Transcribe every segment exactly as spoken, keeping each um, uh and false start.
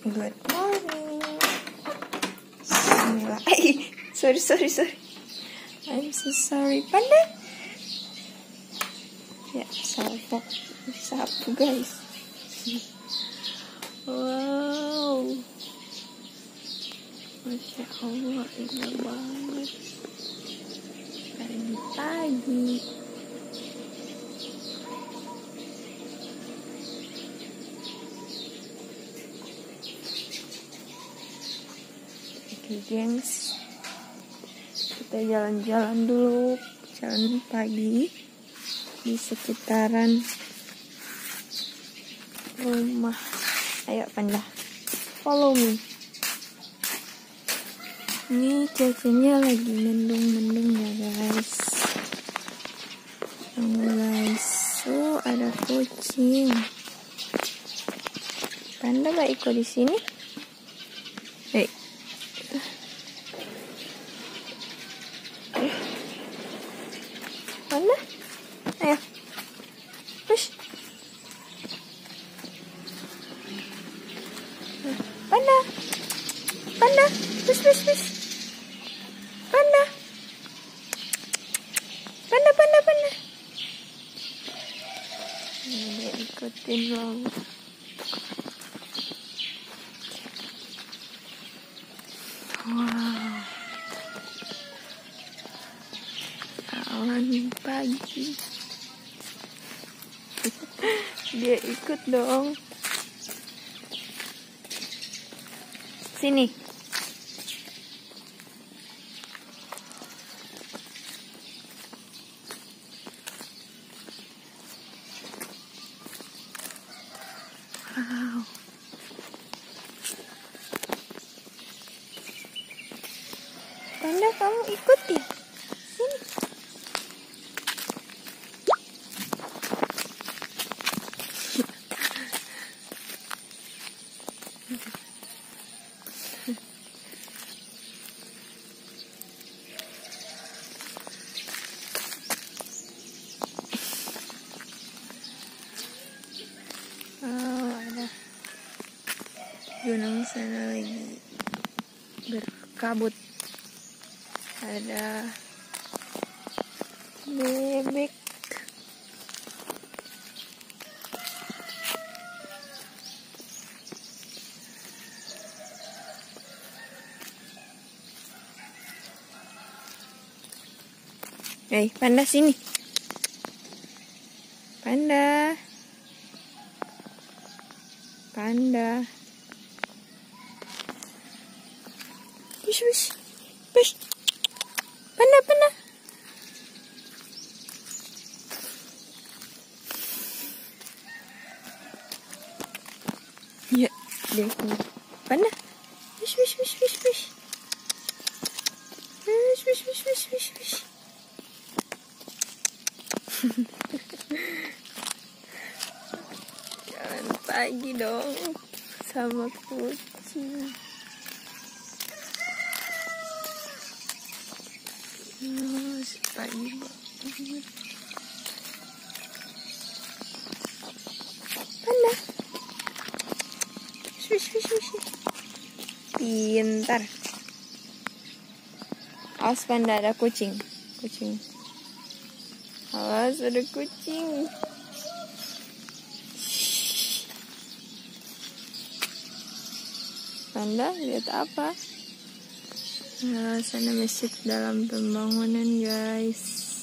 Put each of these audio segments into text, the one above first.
Good morning. Bismillah. Ay, sorry, sorry, sorry. I'm so sorry. Panda. Ya, sapu. Sapu, guys. Wow. Masya Allah, indah banget. Pagi-pagi. Oke, gengs, kita jalan-jalan dulu, jalan pagi di sekitaran rumah. Ayo Panda, follow me. Ini cuacanya lagi mendung-mendung ya guys. Oh guys, oh ada kucing. Panda gak ikut di sini? Hei. Panda, ayo, push. Panda, Panda, push, push, push. Panda, Panda, Panda, Panda. Ini dia ikutin dong. Wow. Awan pagi. Dia ikut dong. Sini. Wow. Panda, kamu ikut ya? Sini. Oh, ada gunung sana lagi berkabut. Ada bebek. Hei, Panda sini. Panda. Panda. Push, push. Push. Panda, Panda. Ya, dia Panda. Push, push, push, push, push. Push, push, push, push, push, push. Jalan pagi dong sama kucing. Oh, pagi banget. Panda. Swish, swish, swish. Pintar. Awas Panda, ada kucing. Kucing. Awas, ada kucing. Panda, lihat apa? Nah, sana masjid dalam pembangunan guys.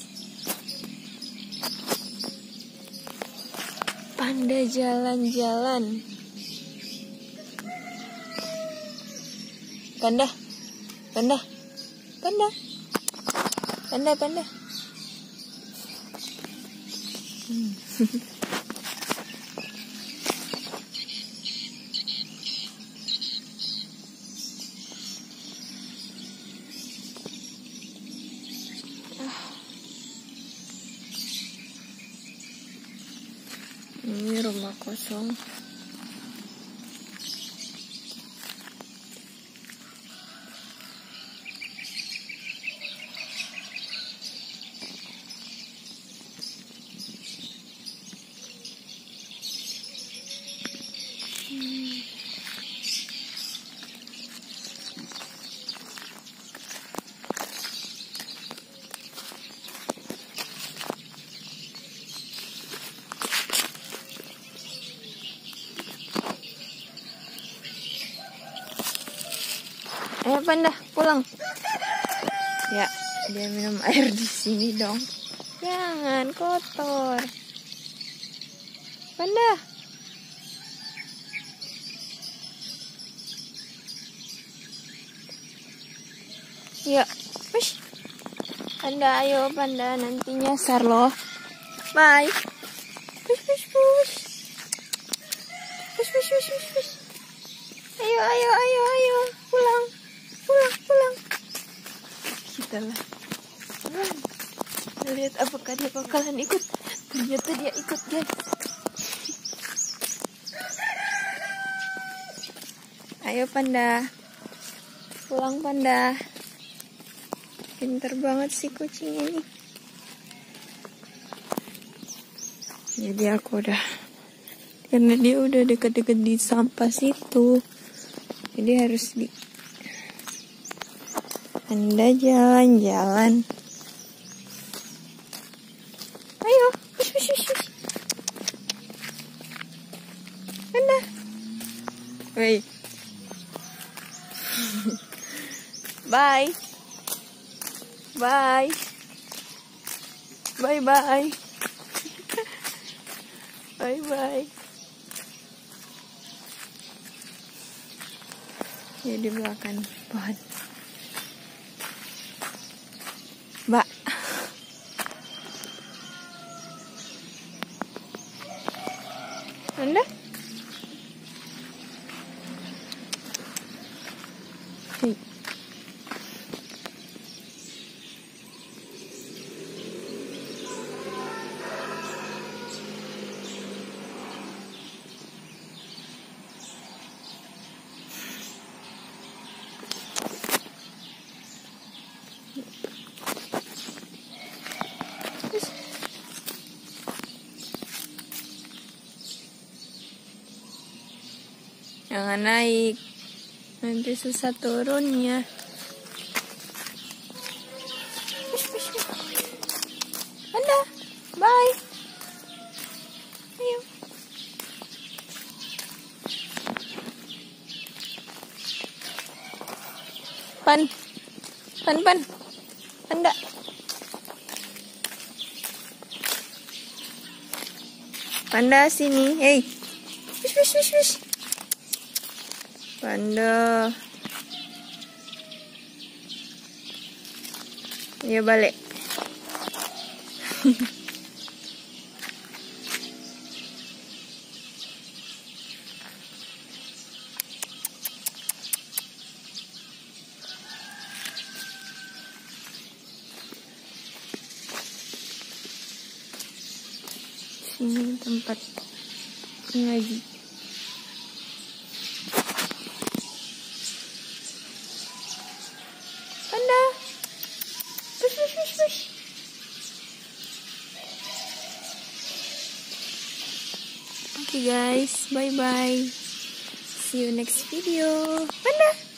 Panda jalan-jalan. Panda, Panda, Panda, Panda, Panda. Hmm. Ini rumah kosong. Ayo Panda, pulang. Ya, dia minum air di sini dong. Jangan kotor. Panda. Ya, push. Panda, ayo Panda, nanti nyasar loh. Bye. Push, push, push. Push, push, push, push, push. Ayo, ayo, ayo, ayo. Pulang, pulang, pulang. Kita lah. Kita lihat apakah dia bakalan ikut. Ternyata dia ikut, guys. Ayo Panda. Pulang Panda. Pinter banget sih kucing ini. Jadi aku udah, karena dia udah deket-deket di sampah situ, jadi harus di Anda jalan-jalan. Ayo, push, push, push, push. Anda. Wait. Bye. Bye. Bye bye. Bye bye. Ya di belakang pohon. Mbak. Anda? Hey. Jangan naik, nanti susah turunnya. Anda, bye. Ayo. Pan, pan, pan, Anda. Panda sini, hey. Wish, wish, wish, wish. Panda. Ya balik. Sini tempat ngaji. Panda. Push, push, push, push. Okay guys, bye bye. See you next video. Panda.